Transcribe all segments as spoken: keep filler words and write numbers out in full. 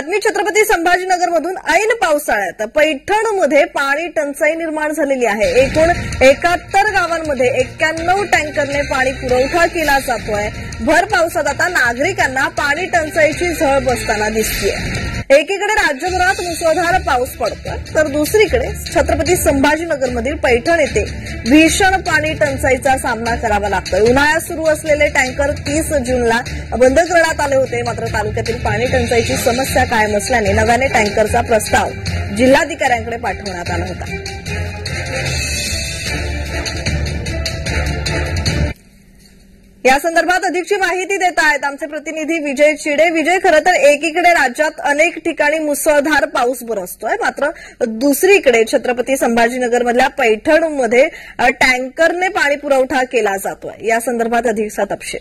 बातमी छत्रपती संभाजीनगर मधून ऐन पावसाळ्यात पैठणमध्ये पाणी टंचाई निर्माण झालेली आहे। एकूण एकाहत्तर गावांमध्ये एक्क्याण्णव टँकरने पाणी पुरवठा केला जातोय। भर पावसात आता नागरिकांना पाणी टंचाईची झळ बसताना दिसतेय। एकीकडे राज्यभरात मुसळधार पाऊस पडतोय तर दुसरीकडे छत्रपती संभाजीनगरमधील पैठण येथे भीषण पाणी टंचाईचा सामना करावा लागतोय। उन्हाळ्यात सुरू असलेले टँकर तीस जूनला बंद करण्यात आले होते, मात्र तालुक्यातील पाणी टंचाईची समस्या कायम असल्याने नव्याने टँकरचा प्रस्ताव जिल्हाधिकाऱ्यांकडे पाठवण्यात आला होता। या संदर्भात अधिकची माहिती देत आहेत आमचे प्रतिनिधी विजय चिडे। विजय, खरं तर एकीकडे राज्यात अनेक ठिकाणी मुसळधार पाऊस बरसतोय, मात्र दुसरीकडे छत्रपती संभाजीनगरमधल्या पैठणमध्ये टँकरने पाणी पुरवठा केला जातोय। या संदर्भात अधिकचा तपशील।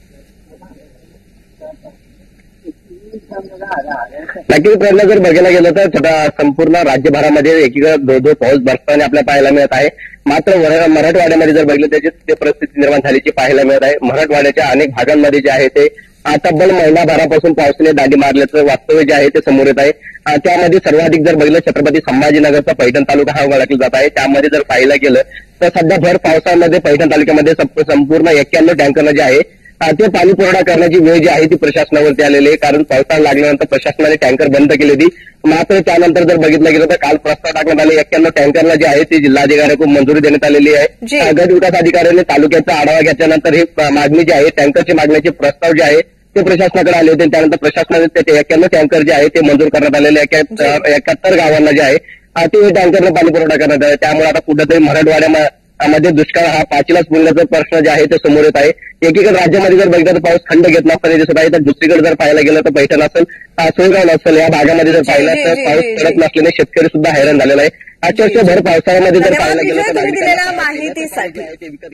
नक्कीच प्रयत्न जर बघायला गेलं तर संपूर्ण राज्यभरामध्ये एकीकडे धो धो पाऊस बरसताना आपल्याला पाहायला मिळत आहे, मात्र मराठवाड्यामध्ये जर बघितलं त्याची ते परिस्थिती निर्माण झाल्याची पाहायला मिळत आहे। मराठवाड्याच्या अनेक भागांमध्ये जे आहे ते तब्बल महिनाभरापासून पावसाने दांडी मारल्याचं वास्तव्य जे आहे ते समोर येत आहे। त्यामध्ये सर्वाधिक जर बघितलं छत्रपती संभाजीनगरचा पैठण तालुका हा ओळखला जात आहे। त्यामध्ये जर पाहायला गेलं तर सध्या भर पावसामध्ये पैठण तालुक्यामध्ये संपूर्ण एक्क्याण्णव टँकरनं जे आहे ते पाणी पुरवठा करण्याची वेळ जी आहे ती प्रशासनावरती आलेली आहे, कारण पावसाळा लागल्यानंतर प्रशासनाने टँकर बंद केली होती। मात्र त्यानंतर जर बघितलं गेलं तर काल प्रस्ताव टाकण्यात आले एक्क्याण्णव टँकरला जे आहे ते जिल्हाधिकाऱ्यांकडून मंजुरी देण्यात आलेली आहे। गट विकास अधिकाऱ्यांनी तालुक्याचा आढावा घेतल्यानंतर ही मागणी जी आहे टँकरची मागण्याचे प्रस्ताव जे आहे ते प्रशासनाकडे आले होते। त्यानंतर प्रशासनाने ते एक्क्याण्णव टँकर जे आहे ते मंजूर करण्यात आलेले एकाहत्तर गावांना जे आहे ते टँकरने पाणी पुरवठा करण्यात आले। त्यामुळे आता कुठेतरी मराठवाड्यामध्ये मध्ये दुष्काळ हा पाचीलाच बोलण्याचा प्रश्न जे आहे ते समोर येत आहे। एकीकडे राज्यामध्ये जर बघितलं तर पाऊस खंड घेत नसताना दिसत आहे, तर दुसरीकडे जर पाहायला गेलं तर पैठण असेल सोयगाव असेल या भागामध्ये जर पाहिलं तर पाऊस पडत नसल्याने शेतकरी सुद्धा हैराण झालेला आहे। अक्षरशः भर पावसाळ्यामध्ये जर पाहायला गेलं तर माहितीसाठी